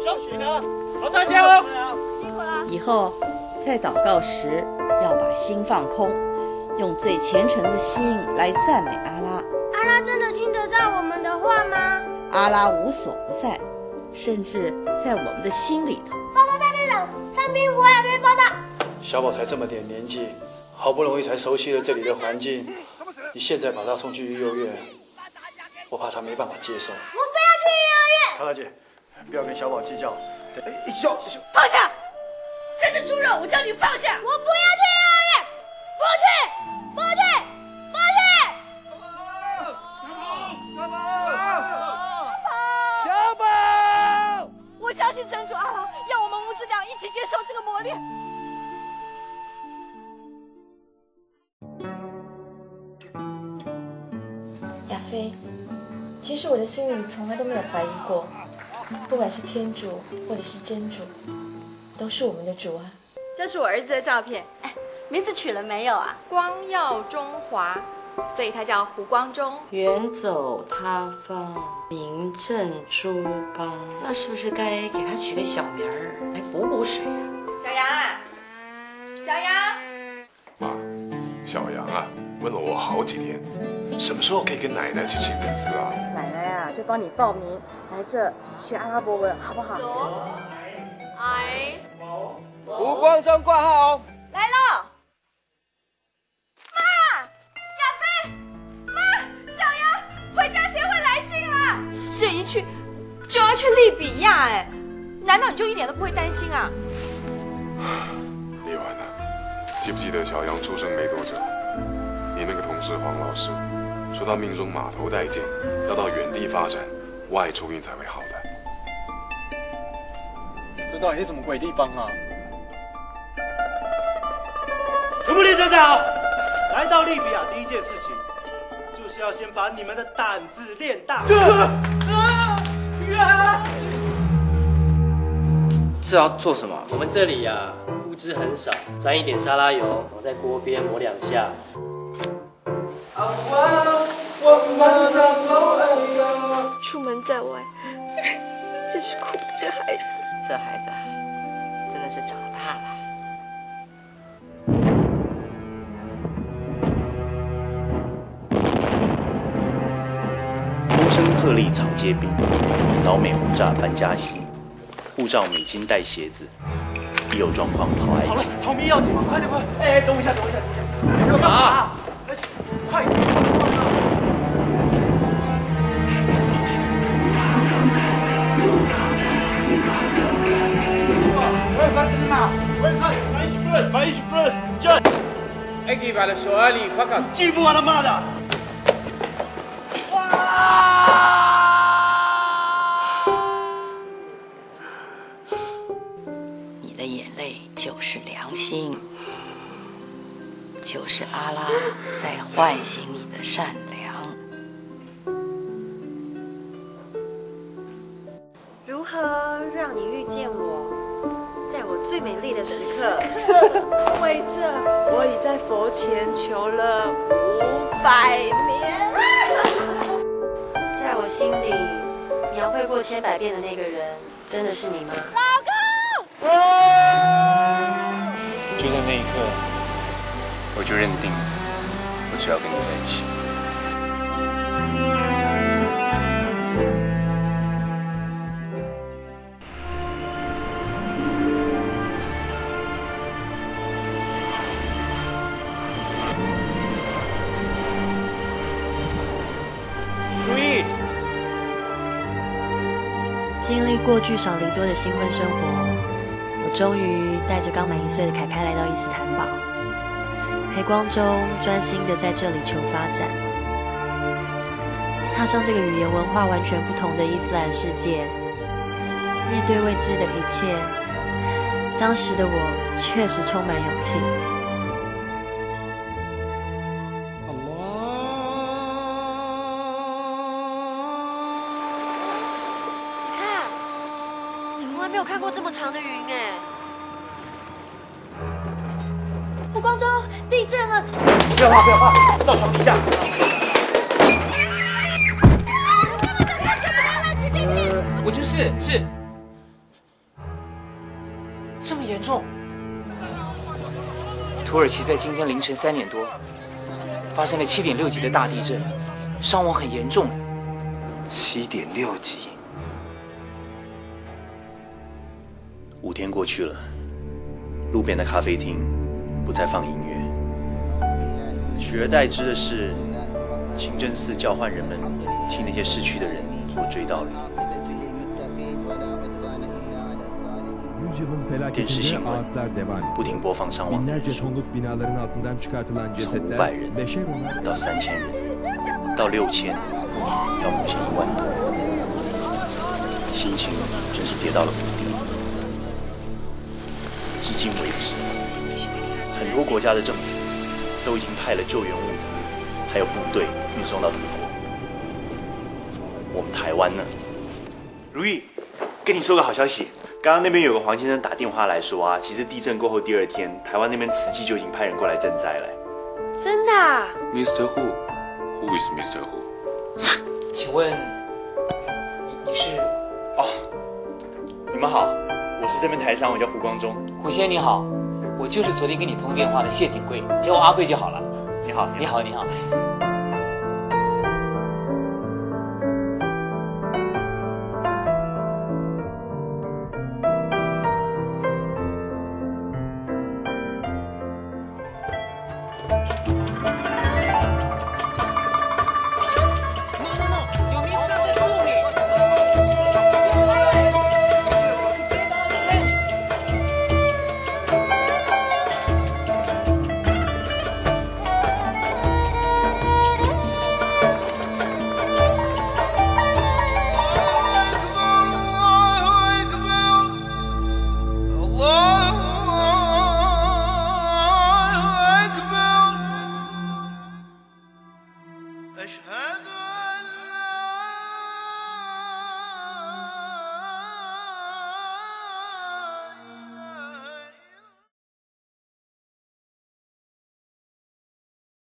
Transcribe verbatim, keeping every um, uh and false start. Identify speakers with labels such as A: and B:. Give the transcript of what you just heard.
A: 休息呢，好，大家哦。
B: 辛苦了。
C: 以后在祷告时要把心放空，用最虔诚的心来赞美阿拉。
B: 阿拉真的听得到我们的话吗？
C: 阿拉无所不在，甚至在我们的心里头。
B: 报告大队长，上兵符海边报道。
D: 小宝才这么点年纪，好不容易才熟悉了这里的环境，你现在把他送去幼儿园，我怕他没办法接受。
B: 我不要去幼儿园。
D: 卡拉姐，不要跟小宝计较。
A: 哎，笑笑，
C: 放下！这是猪肉，我叫你放下！
B: 我不要去幼儿园，不去，不去，不去！
A: 小宝，小宝，
C: 我相信真主阿拉，要我们母子俩一起接受这个磨练。
E: 亚飞，其实我的心里从来都没有怀疑过，不管是天主或者是真主，都是我们的主啊。
F: 这是我儿子的照片，哎，名字取了没有啊？光耀中华，所以他叫胡光中。
C: 远走他方，名震诸邦，那是不是该给他取个小名儿来补补水啊？
F: 小杨啊，小杨。
G: 妈，小杨啊，问了我好几天，什么时候可以跟奶奶去清真寺啊？
C: 奶奶啊，就帮你报名来这学阿拉伯文，好不好？
F: 左，I，
A: 胡光中挂号哦。
F: 来了。妈，亚飞，妈，小杨，回家协会来信了，这一去就要去利比亚，哎，难道你就一点都不会担心啊？
G: 丽婉啊，记不记得小杨出生没多久，你那个同事黄老师说他命中码头带剑，要到远地发展，外出运才会好的。
D: 这到底是什么鬼地方啊？
A: 全部立正站好！来到利比亚第一件事情，就是要先把你们的胆子练大。这啊啊！
H: 这要做什么？
I: 我们这里呀、啊，物资很少，沾一点沙拉油，抹在锅边抹两下。
E: 出门在外，真是苦这孩子。
C: 这孩子啊，真的是长大了。
J: 风声鹤唳草皆兵，老美轰炸班加西，护照美金带鞋子，一有状况跑埃及。
A: 逃命要紧，快点快！哎，等我一下，等我一下，等我一下，你干嘛？快点！
H: أجيب على سؤالي فقط.
A: 记不完他妈的！
C: 你的眼泪就是良心，就是阿拉在唤醒你的善良。
F: 如何让你遇见我，在我最美丽的时刻？
E: 为这，我已在佛前求了五百年。
F: 在我心里描绘过千百遍的那个人，真的是你吗？
B: 老公！
J: 就在那一刻，我就认定，我只要跟你在一起。
K: 经历过聚少离多的新婚生活，我终于带着刚满一岁的凯凯来到伊斯坦堡，陪光中专心的在这里求发展，踏上这个语言文化完全不同的伊斯兰世界，面对未知的一切，当时的我确实充满勇气。
F: 没有看过这么长的云哎！
B: 胡光中，地震了！
A: 不要怕，不要怕，到床底下。
H: 呃，我就是是。
L: 这么严重？土耳其在今天凌晨三点多发生了七点六级的大地震，伤亡很严重。
M: 七点六级。
J: 五天过去了，路边的咖啡厅不再放音乐，取而代之的是清真寺交换人们替那些逝去的人做追悼礼。电视新闻不停播放伤亡的人数，从五百人到三千人，到六千，到目前一万多，心情真是跌到了谷底。至今为止，很多国家的政府都已经派了救援物资，还有部队运送到土国。我们台湾呢？
N: 如意，跟你说个好消息。刚刚那边有个黄先生打电话来说啊，其实地震过后第二天，台湾那边慈济就已经派人过来赈灾了。
F: 真的啊
G: ？Mister Who? Who is Mister Who?
L: 请问你你是？
N: 哦，你们好，我是这边台商，我叫胡光中。
L: 胡先你好，我就是昨天跟你通电话的谢景贵，叫我阿贵就好了。
N: 你好，
L: 你好，你好。